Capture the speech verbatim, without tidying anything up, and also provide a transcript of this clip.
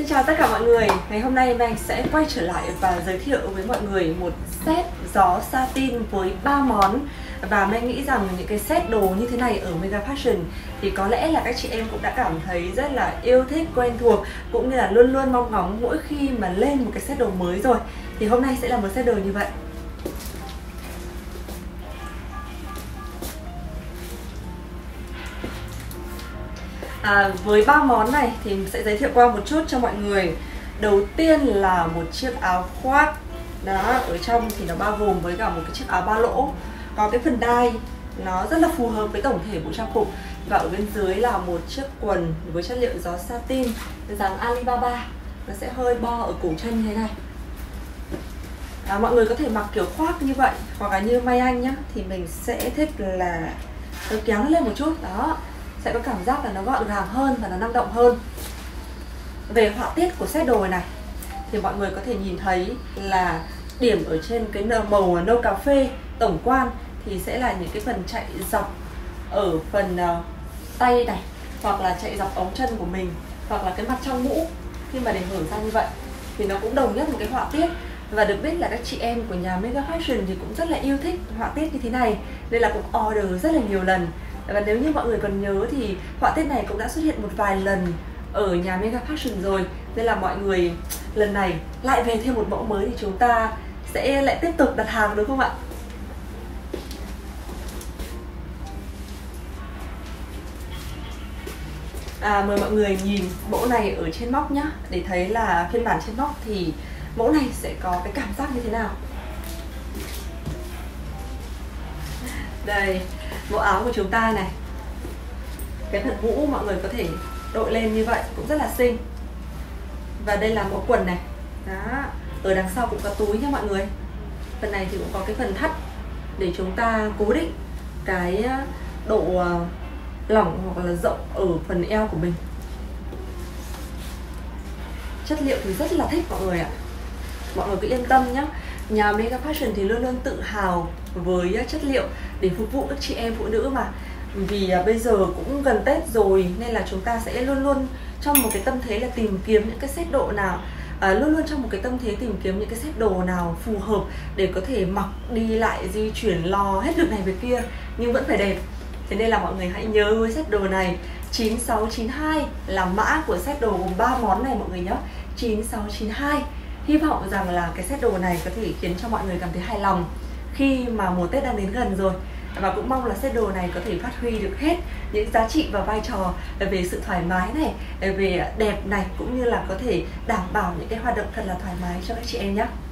chào tất cả mọi người. Ngày hôm nay Mai sẽ quay trở lại và giới thiệu với mọi người một set gió satin với ba món. Và Mai nghĩ rằng những cái set đồ như thế này ở Mega Fashion thì có lẽ là các chị em cũng đã cảm thấy rất là yêu thích, quen thuộc, cũng như là luôn luôn mong ngóng mỗi khi mà lên một cái set đồ mới rồi. Thì hôm nay sẽ là một set đồ như vậy. À, với ba món này thì mình sẽ giới thiệu qua một chút cho mọi người. Đầu tiên là một chiếc áo khoác. Đó, ở trong thì nó bao gồm với cả một cái chiếc áo ba lỗ, có cái phần đai nó rất là phù hợp với tổng thể bộ trang phục. Và ở bên dưới là một chiếc quần với chất liệu gió satin dáng Alibaba. Nó sẽ hơi bo ở cổ chân như thế này. À, mọi người có thể mặc kiểu khoác như vậy, hoặc là như Mai Anh nhá, thì mình sẽ thích là tôi kéo nó lên một chút. Đó, sẽ có cảm giác là nó gọn gàng hơn và nó năng động hơn. Về họa tiết của set đồ này thì mọi người có thể nhìn thấy là điểm ở trên cái màu nâu cà phê tổng quan thì sẽ là những cái phần chạy dọc ở phần uh, tay này, hoặc là chạy dọc ống chân của mình, hoặc là cái mặt trong mũ. Khi mà để hở ra như vậy thì nó cũng đồng nhất một cái họa tiết. Và được biết là các chị em của nhà Mega Fashion thì cũng rất là yêu thích họa tiết như thế này, nên là cũng order rất là nhiều lần. Và nếu như mọi người còn nhớ thì họa tiết này cũng đã xuất hiện một vài lần ở nhà Mega Fashion rồi. Nên là mọi người lần này lại về thêm một mẫu mới thì chúng ta sẽ lại tiếp tục đặt hàng, đúng không ạ? À, mời mọi người nhìn mẫu này ở trên móc nhá, để thấy là phiên bản trên móc thì mẫu này sẽ có cái cảm giác như thế nào. Đây, mẫu áo của chúng ta này. Cái phần mũ mọi người có thể đội lên như vậy cũng rất là xinh. Và đây là mẫu quần này. Đó, ở đằng sau cũng có túi nha mọi người. Phần này thì cũng có cái phần thắt để chúng ta cố định cái độ lỏng hoặc là rộng ở phần eo của mình. Chất liệu thì rất là thích mọi người ạ. Mọi người cứ yên tâm nhé. Nhà Mega Fashion thì luôn luôn tự hào với chất liệu để phục vụ các chị em phụ nữ mà. Vì bây giờ cũng gần Tết rồi nên là chúng ta sẽ luôn luôn trong một cái tâm thế là tìm kiếm những cái set độ nào à, Luôn luôn trong một cái tâm thế tìm kiếm những cái set đồ nào phù hợp để có thể mặc đi lại, di chuyển, lo hết việc này việc kia nhưng vẫn phải đẹp. Thế nên là mọi người hãy nhớ với set đồ này, chín sáu chín hai là mã của set đồ gồm ba món này mọi người nhé. Chín sáu chín hai. Hy vọng rằng là cái set đồ này có thể khiến cho mọi người cảm thấy hài lòng khi mà mùa Tết đang đến gần rồi. Và cũng mong là set đồ này có thể phát huy được hết những giá trị và vai trò về sự thoải mái này, về đẹp này, cũng như là có thể đảm bảo những cái hoạt động thật là thoải mái cho các chị em nhé.